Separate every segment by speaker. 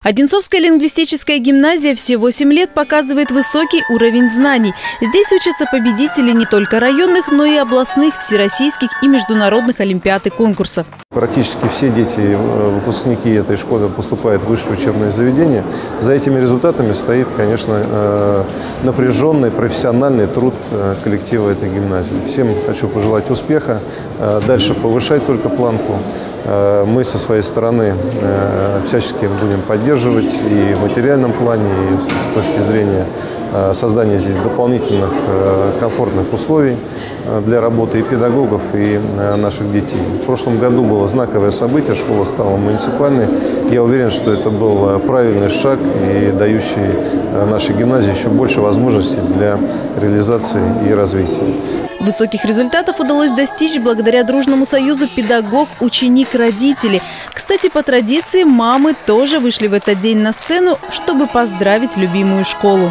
Speaker 1: Одинцовская лингвистическая гимназия все 8 лет показывает высокий уровень знаний. Здесь учатся победители не только районных, но и областных, всероссийских и международных олимпиад и конкурсов.
Speaker 2: Практически все дети, выпускники этой школы поступают в высшее учебное заведение. За этими результатами стоит, конечно, напряженный профессиональный труд коллектива этой гимназии. Всем хочу пожелать успеха, дальше повышать только планку. Мы со своей стороны всячески будем поддерживать и в материальном плане, и с точки зрения создания здесь дополнительных комфортных условий для работы и педагогов, и наших детей. В прошлом году было знаковое событие, школа стала муниципальной. Я уверен, что это был правильный шаг и дающий нашей гимназии еще больше возможностей для реализации и развития.
Speaker 1: Высоких результатов удалось достичь благодаря дружному союзу педагог, ученик, родители. Кстати, по традиции мамы тоже вышли в этот день на сцену, чтобы поздравить любимую школу.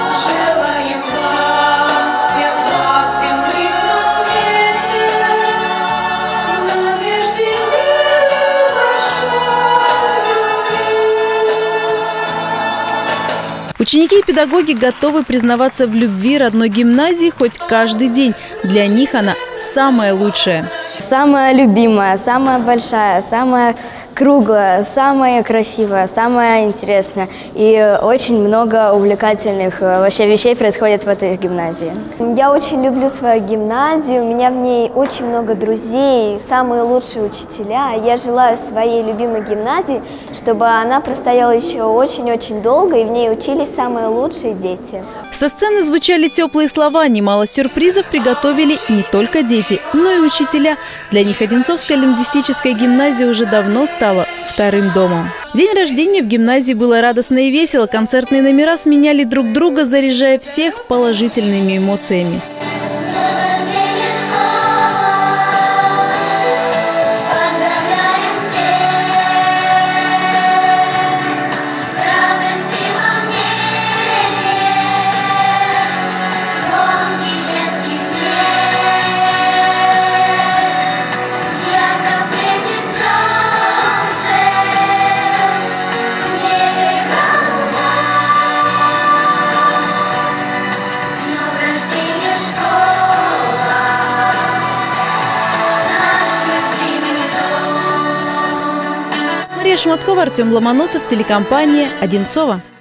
Speaker 1: Ученики и педагоги готовы признаваться в любви родной гимназии хоть каждый день. Для них она самая лучшая.
Speaker 3: Самая любимая, самая большая, самая круглая, самая красивая, самая интересная. И очень много увлекательных вообще вещей происходит в этой гимназии.
Speaker 4: Я очень люблю свою гимназию, у меня в ней очень много друзей, самые лучшие учителя. Я желаю своей любимой гимназии, чтобы она простояла еще очень-очень долго, и в ней учились самые лучшие дети.
Speaker 1: Со сцены звучали теплые слова, немало сюрпризов приготовили не только дети, но и учителя. Для них Одинцовская лингвистическая гимназия уже давно стала вторым домом. День рождения в гимназии было радостно и весело. Концертные номера сменяли друг друга, заряжая всех положительными эмоциями. Мария Шматкова, Артем Ломоносов, телекомпания «Одинцова».